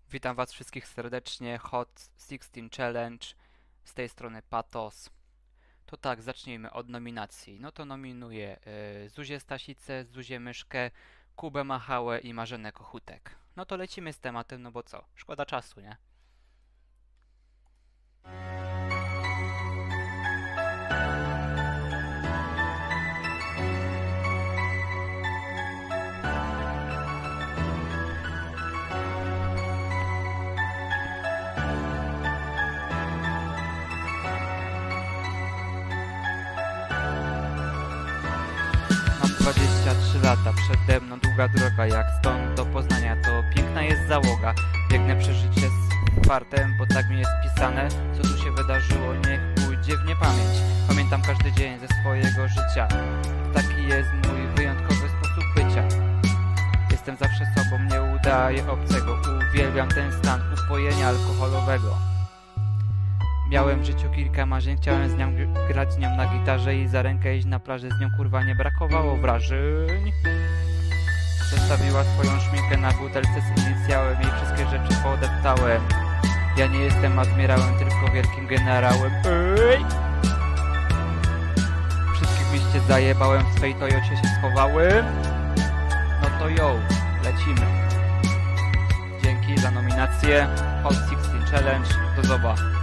Witam Was wszystkich serdecznie, Hot 16 Challenge, z tej strony Patos. To tak, zacznijmy od nominacji. No to nominuję Zuzię Stasicę, Zuzię Myszkę, Kubę Machałę i Marzenę Kochutek. No to lecimy z tematem, no bo co? Szkoda czasu, nie? Mam 23 lata, przede mną długa droga, jak stąd do Poznania, to piękna jest załoga. Biegnę przez życie z fartem, bo tak mi jest pisane. Co tu się wydarzyło, niech pójdzie w niepamięć. Pamiętam każdy dzień ze swojego życia. Taki jest mój wyjątkowy sposób bycia. Jestem zawsze sobą, nie udaję obcego. Uwielbiam ten stan upojenia alkoholowego. Miałem w życiu kilka marzeń, chciałem z nią grać z nią na gitarze i za rękę iść na plażę, z nią kurwa nie brakowało wrażeń. Zostawiła swoją szminkę na butelce z inicjałem, jej wszystkie rzeczy podeptałem. Ja nie jestem admirałem, tylko wielkim generałem. Ej! Wszystkich w mieście zajebałem, w swej Toyocie się schowałem. No to yo, lecimy. Dzięki za nominację, Hot 16 Challenge, do zoba.